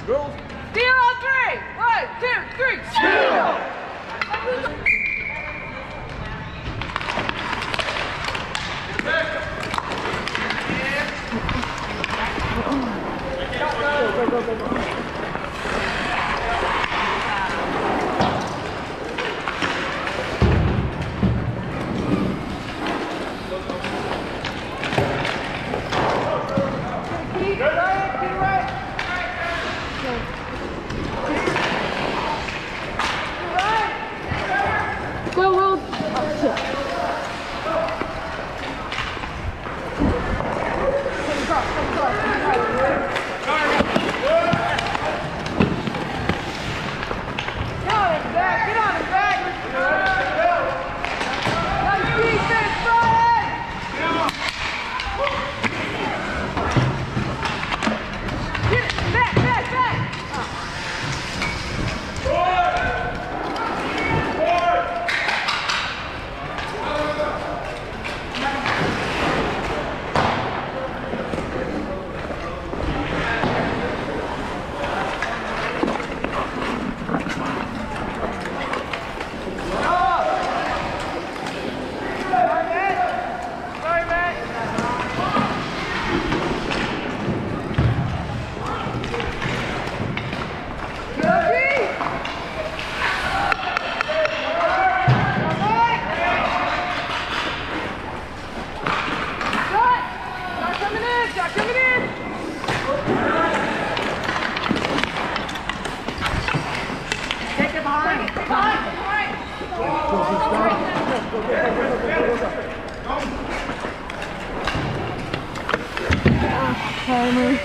Rules. Steal on three. 1, 2, 3. Steal. Go. Timer.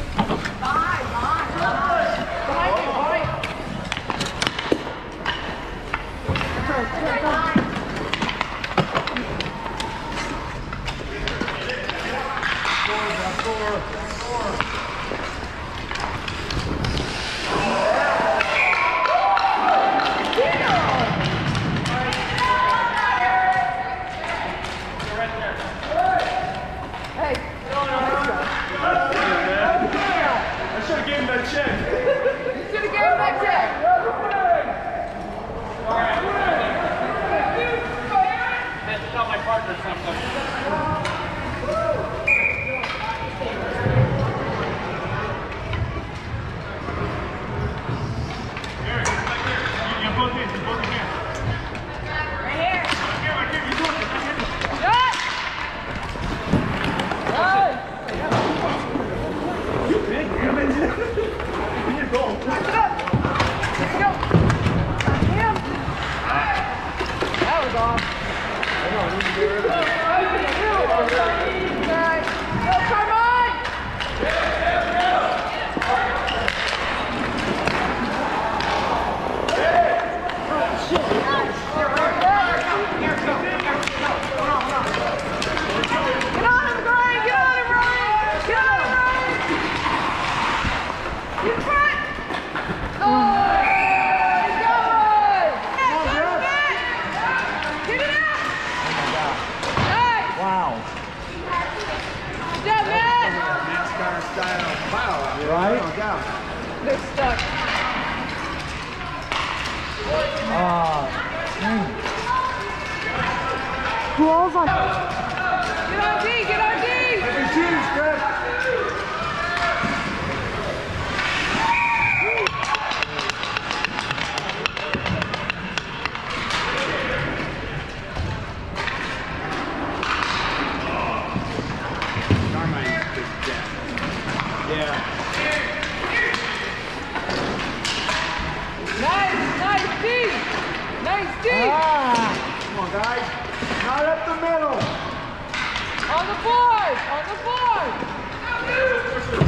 They're stuck. Who else on? Get on D, get on D! Get your shoes, Greg! Yeah. Nice D! Nice D! Come on, guys. Not up the middle. On the board! On the board!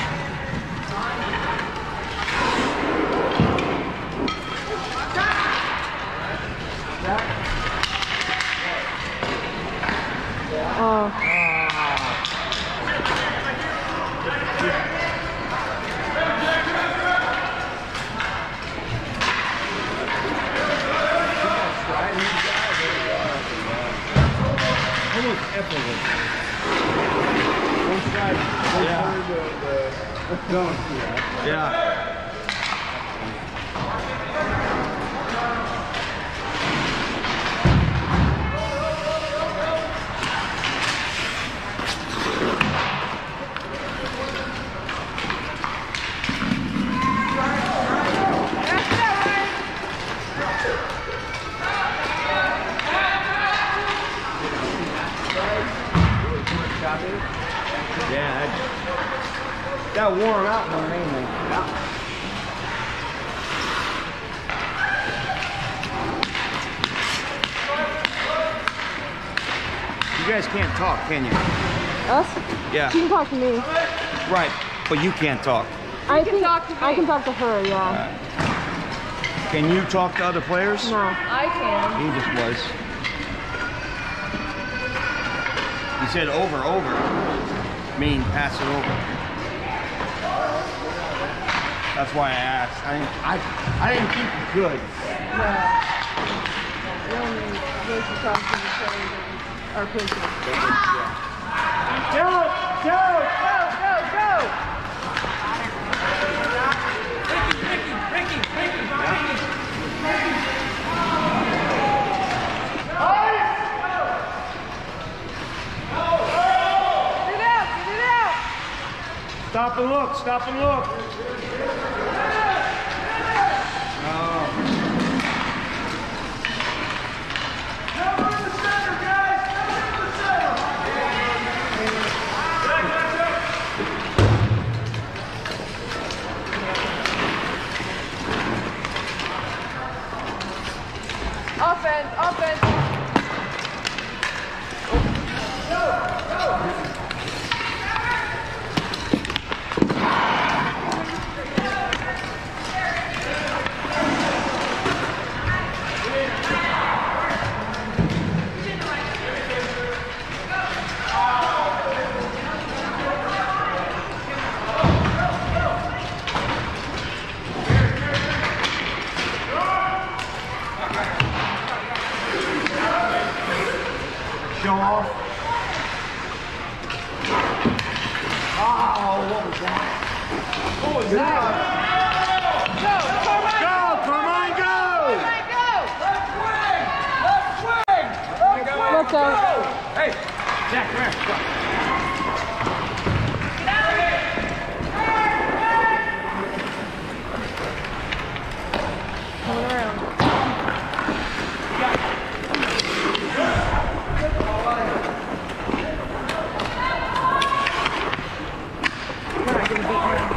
Almost effortless. Both sides. Both sides of the zone. Yeah. Yeah, got warm out more than anything. You guys can't talk, can you? Us? Yeah. She can talk to me. Right, but you can't talk. I can talk to me. I can talk to her, yeah. Can you talk to other players? No. I can. He just was. He said over, meaning pass it over. That's why I asked. I didn't think you could. Yeah. We only need to talk to each other and our coaches. Go! Go! Stop and look, stop and look. Oh. Cover in the center, guys! Cover in the center! Offense! Show off. Oh, what was that? What was that? Let's go. Hey, Jack, come here. Coming around. We're not gonna beat him.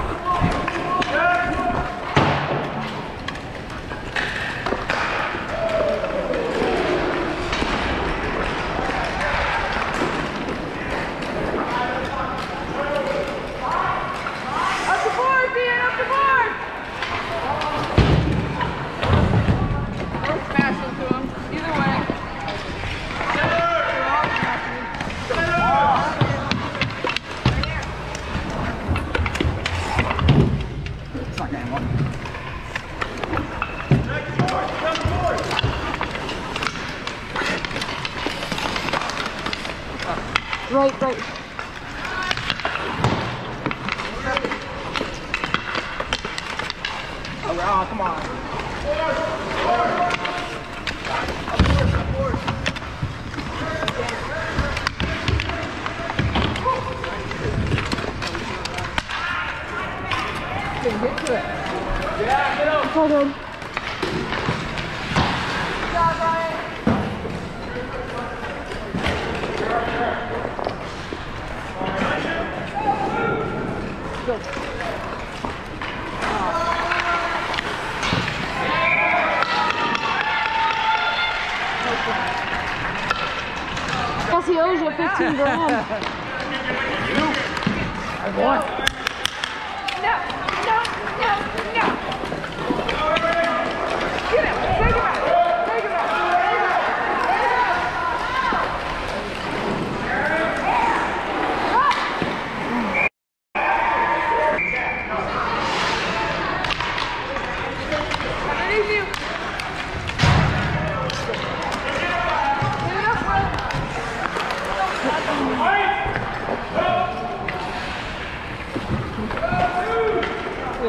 Right. Oh, come on. Get to it. Yeah, get up. Hold on. Good job, Ryan. Good. Plus he owes you 15 grand. I won.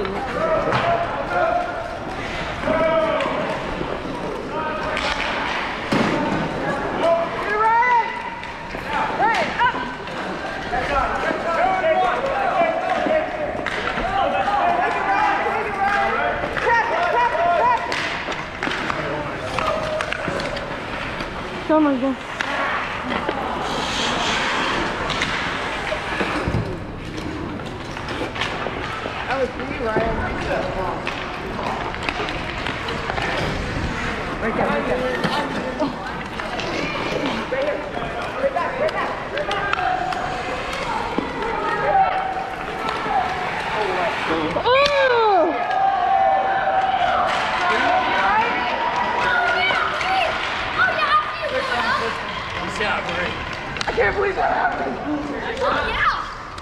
Oh my God. That was for you, Ryan. Right there, right there. Right here. Right back, right back, right back. Oh! I can't believe that happened. Yeah.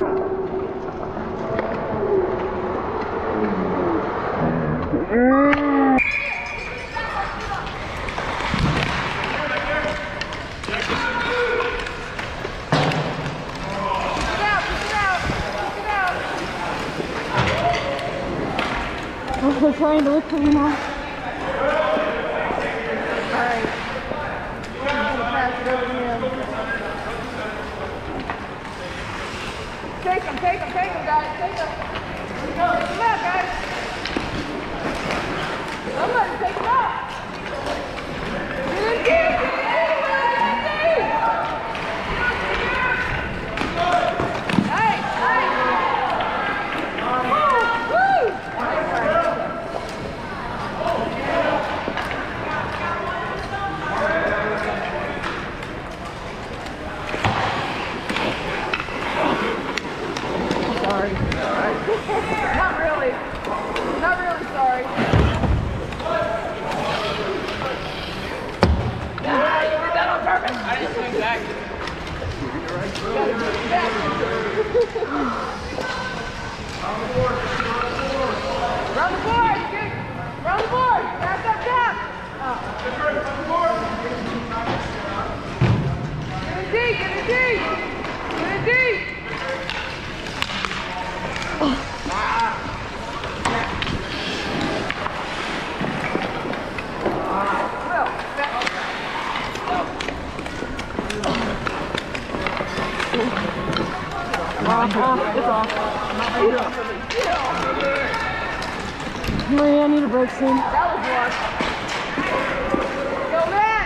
They're trying to look for me now. Alright. I'm gonna pass it over to him. Take him, guys. Take him. Take him out, guys. Somebody take him out. Get in deep. Nice. Woo! Sorry. Not really. Not really sorry. Yeah, you did that on purpose. I didn't swing back. Round the board. Round the board. Tap. Get in deep. It's off. Maria, I need a break soon. That was one. Go, Matt!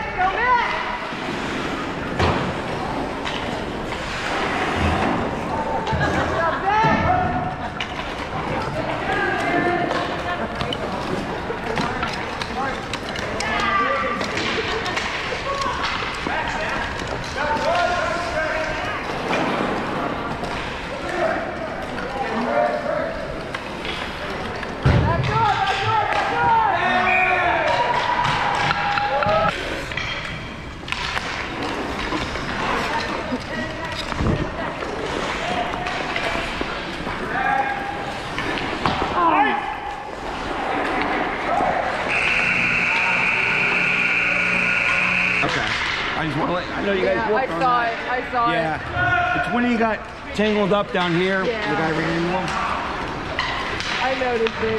I just want to let, I know you guys worked on that. I saw it. Yeah. It's when you got tangled up down here. Yeah. The guy ran into him. I noticed it.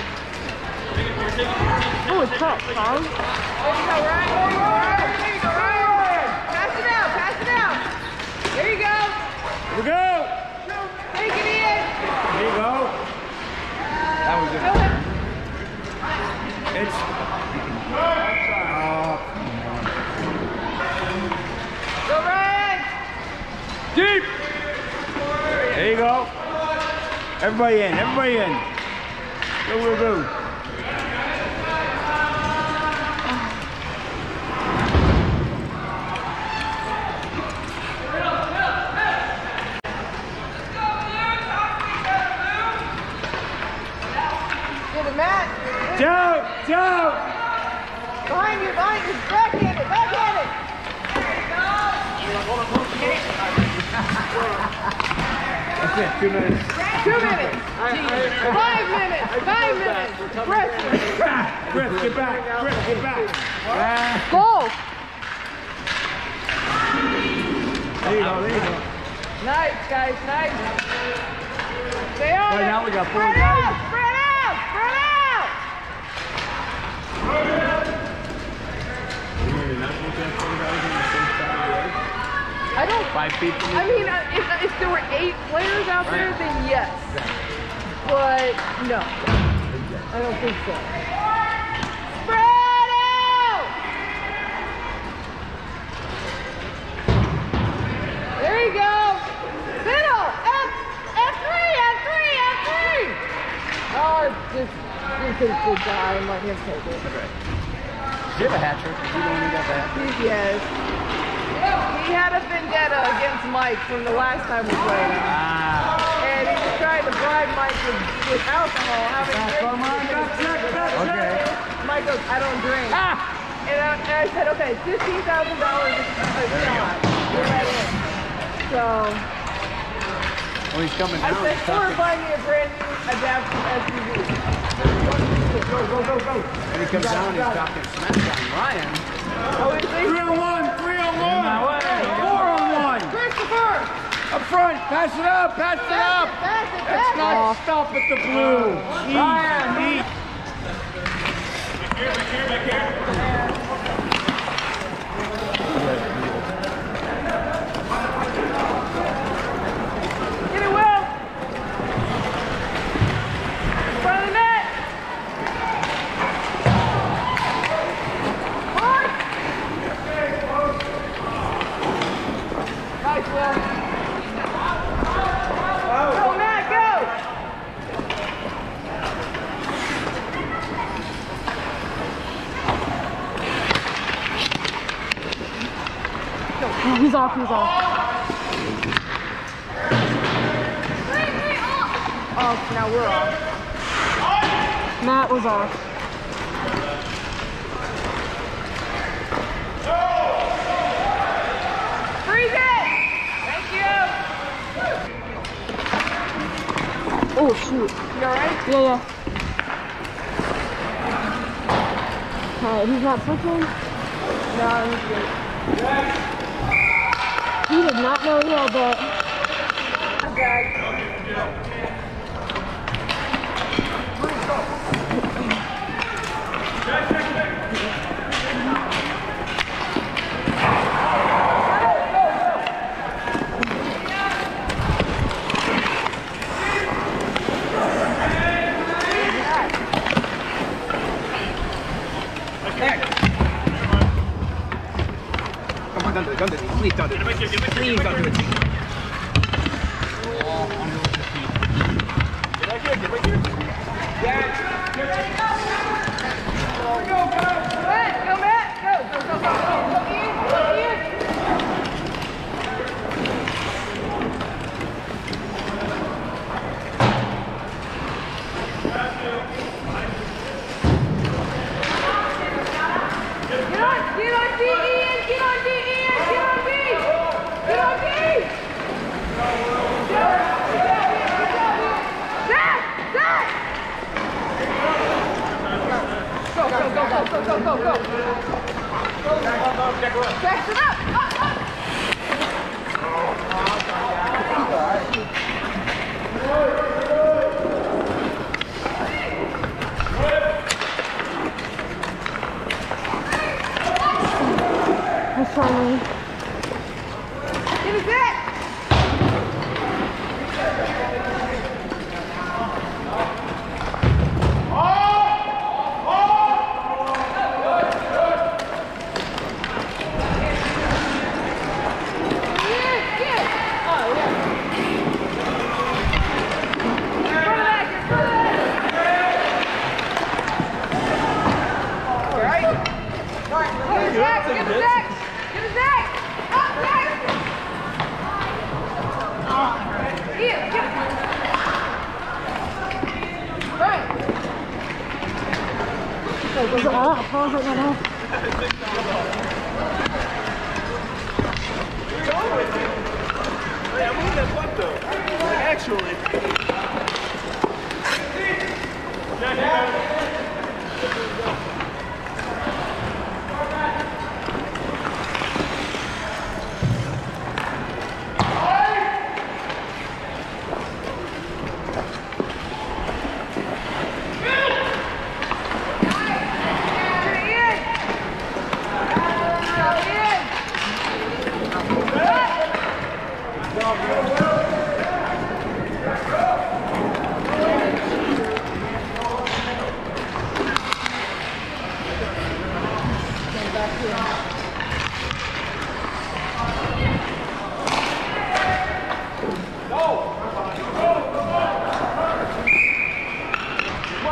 Holy crap, Tom. There you go, Ryan. There you go, Ryan. Pass it out. There you go. Here we go. Take it in. There you go. That was Go ahead. it. It's... Go, Ryan. Deep. There you go. Everybody in. Go. Get it, Matt. Joe. Behind you. Backhand it. That's it. 2 minutes. 2 minutes. 5 minutes. 5 minutes. Griff, get back. Go. There you go. Nice, guys. Nice. Stay on Right it. now we got 4 Spread guys. out. 5 feet from you? I mean, if there were 8 players out there, then yes. But no, I don't think so. Spread out! There you go. Middle. F3, F3, F3. Oh, just hit a good guy and let him take it. Does he have a hat trick? Is he the one who got that? Yes. He had a vendetta against Mike from the last time we played him. And he was trying to bribe Mike with alcohol, having Okay. Mike goes, I don't drink. And I said, okay, $15,000 a shot. You're right in. So Well, he's coming I down. said, or buy me a brand new adaptive SUV. Go. When he comes down, he's talking smack on Ryan. Oh, is he? 3-on-1, 3-on-1. 4-on-1. Christopher! Up front, pass it up, pass it up. Pass it. Let's not stop at the blue. Ryan, back here. Get it, Will! In front of the net! Push! Nice, Will. Go, Matt, go! Oh, he's off. Oh, now we're off. Matt was off. Freeze it! Thank you! Oh, shoot. You alright? Yeah. Alright, he's not switching. No, he's good. He did not know he had that. Come on, don't do it. Please don't do it. Please don't do it. Go, Matt! Go, Ian! Get on D, Ian! Get on D, Ian! Get on D! Get on D! Zach! Go! Fast it up! He's trying. Get it, Zach! Pause right now. Hey, I'm on that butt though. Like, actually.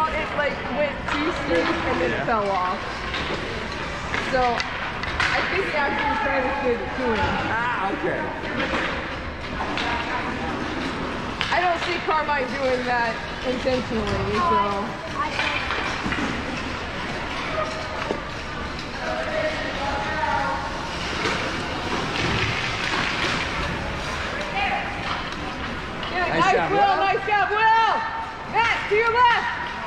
thought it like went too steep and then fell off. So I think he actually tried to give it to him. Ah, okay. I don't see Carmine doing that intentionally, so. Nice job, Will. Nice job, Will. Matt, to your left.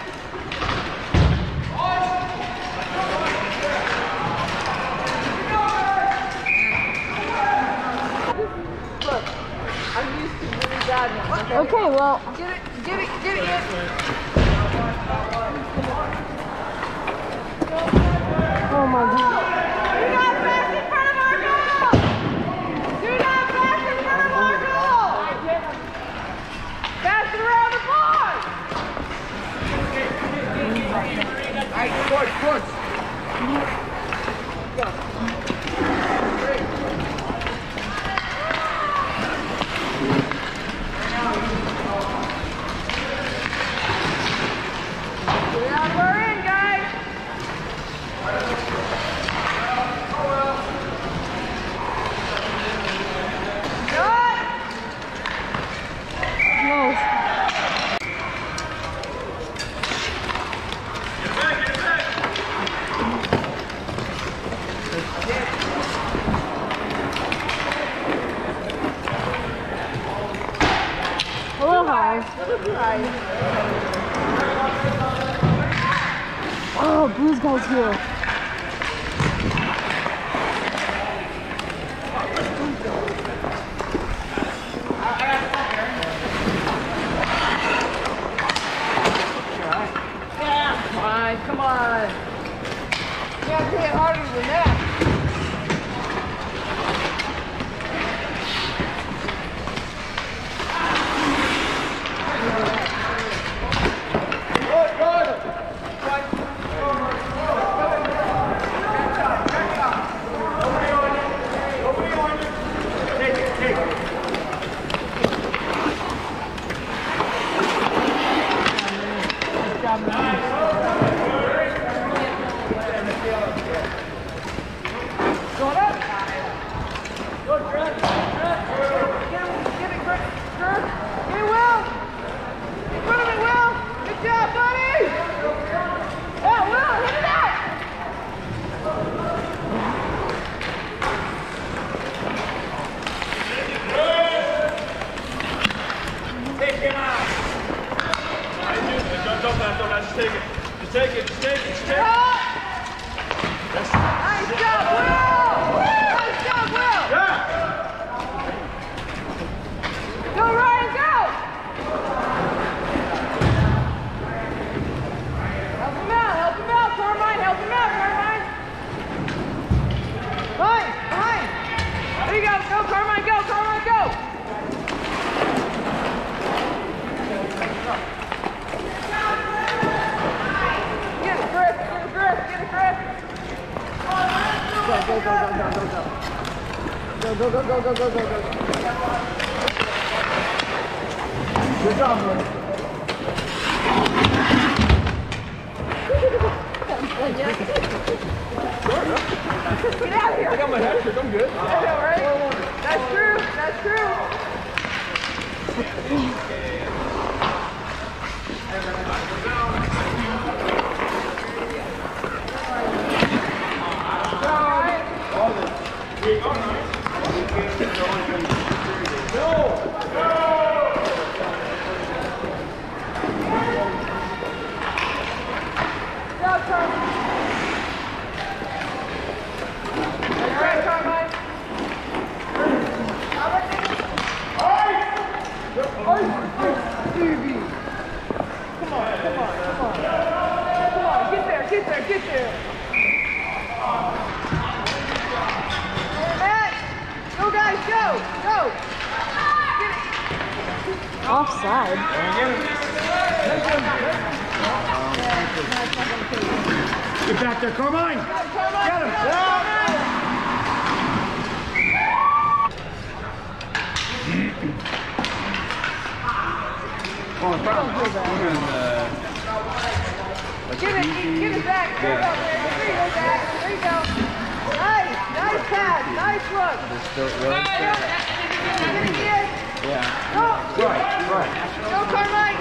Look, I'm used to really bad ones. Okay, well. Get it, get it. Oh my God. Do not pass in front of our goal. Do not pass in front of our goal. Pass it around the board. All right, push. Go. Great. Yeah, we're in, guys. Good. Nice. A little high. Oh, Blues guy's here. Come on. You have to hit harder than that. Going up. Good, Chris. Get it, Chris. Get it, Will. In front of it, Will. Good job, buddy. Yeah, Will, hit it out. Take him out. Don't, just take it. Just take it. Nice job, Will. Nice job, Will. Yeah. Go, Ryan, go. Help him out, Carmine. Behind. There you go. Go, Carmine, go. Get it, Chris. Go. Good job, man. Get out of here. I got my hat trick, I'm good. I know, right? That's true. Get there. Matt, go guys, go. Get it. Offside. Get back there, Carmine. Get him. Oh, Get it back. There you go, Brandon. There you go, Zach. There you go. Nice. Nice pass. Nice look. Still really Get it again. Yeah. Go. Right. Go, Carmine.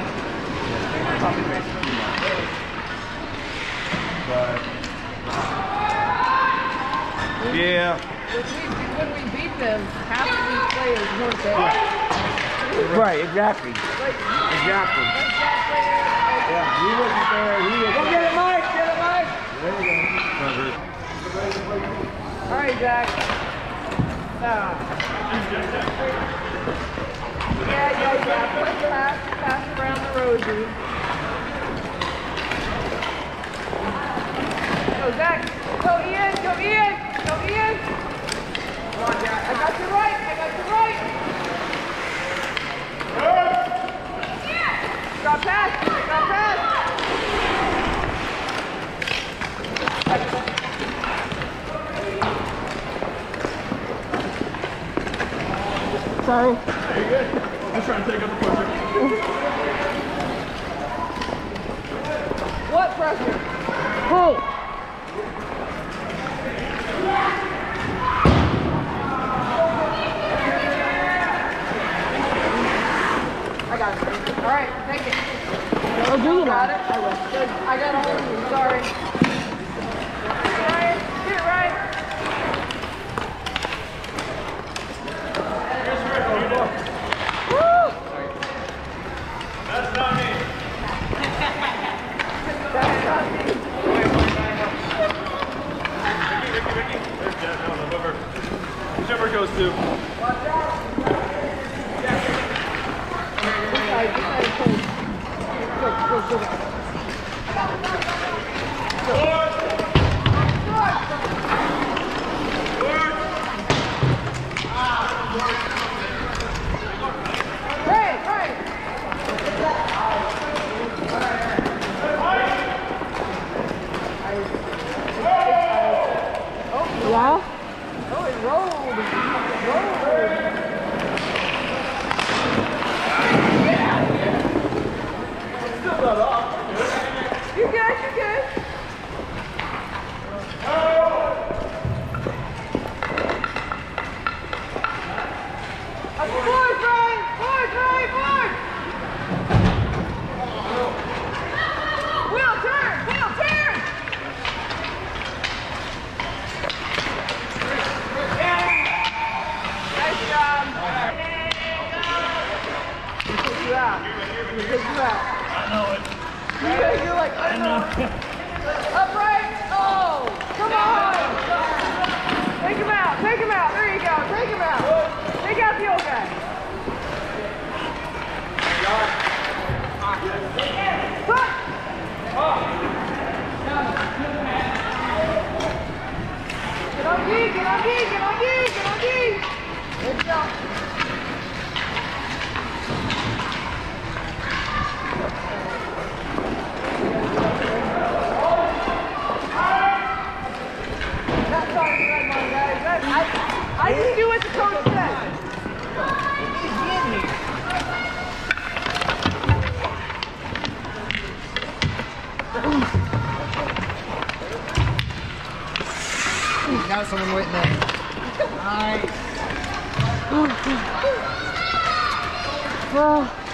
Yeah. When we beat them, half of these players weren't there. Right, exactly. Exactly. Yeah, he wasn't there. He was. Go get it, Mike. Get it, Mike. There you go. All right, Zach. Yeah. Pass around the Rosie. Go, Zach. Go, Ian. Go, Ian. Go, Ian. Come on, Jack. I got you right. Got pass. Sorry. I'm trying to take up the pressure. What pressure? Hey. I got it. All right, take it. Oh, do you Got now? it? I will. Good. I got all of you. Sorry. Ryan, get it, Ryan. Woo! That's not me. That's not me. Ricky. There's Jeff. No, whichever goes to. Yeah? Oh, it rolled. You good. Forward, Brian. Wheel turn. Nice job. He took you out. I know it. You're like, I know. Upright. Oh, come on. Take him out. There you go. Take him out. Take out the old guy. Put. Get on D. Good job. That's not the red one, guys. I just do what the coach says. Got someone waiting there. Nice. Well,